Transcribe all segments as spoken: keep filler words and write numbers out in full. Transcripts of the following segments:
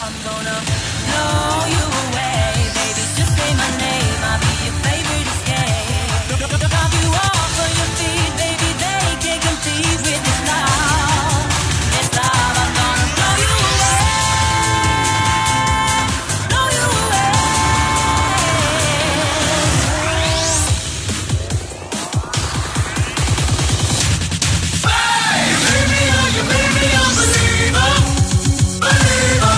I'm gonna blow you away, baby. Just say my name, I'll be your favorite escape. Drop you off on your feet, baby. They can't compete with this love. This love, I'm gonna blow you away, blow you away. Hey, baby, are you baby? I'm a believer, believer.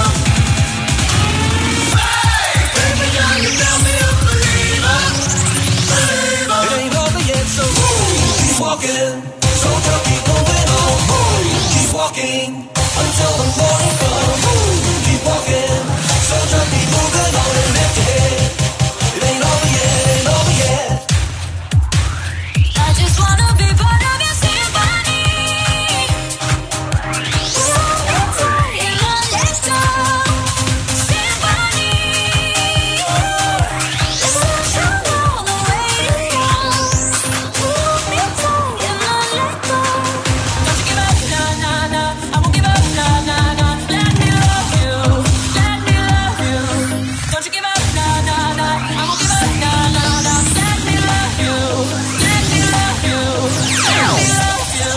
Hey, baby, are you tell me a believer, believer. It ain't over yet, so keep walking. So just keep moving on. Keep walking until the morning comes. Keep walking. So just keep moving on and lift your head. It ain't over yet, ain't over yet. I just wanna be part of your symphony. In my next symphony. Listen to all the radio. Move me tight in my let go. Don't you give up, nah, nah, nah. I won't give up, nah, nah, nah. Let me love you, let me love you. Don't you give up, nah, nah, nah. I won't give up, nah, nah, nah. Let me love you, let me love you, let me love you.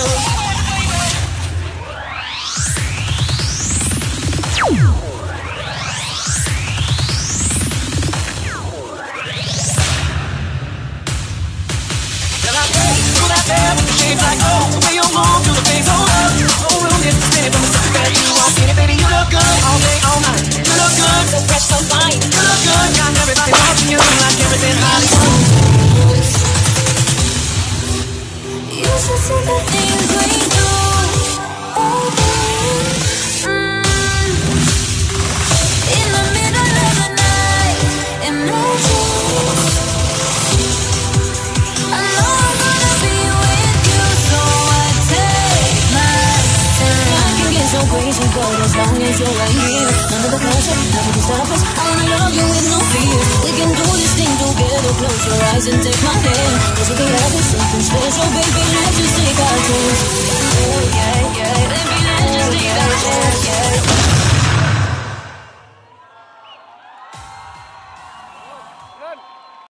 Till I break through that bed with the shapes like oh, the way you move through the face, hold up. Oh, we'll get spinning from the stuff that you want. Get it, baby, you look good all day, all night. You look good, so fresh, so fine. You look good, got everybody watching you like everything Hollywood. You should see the things we do, baby. Mm. In the middle of the night, imagine. I know I'm gonna be with you, so I take my time. I can get so crazy, but as long as you're right here, none of the pressure, nothing can stop us. I wanna love you with no fear. We can do this thing together. Close your eyes and take my hand, 'cause we can have it something special, baby.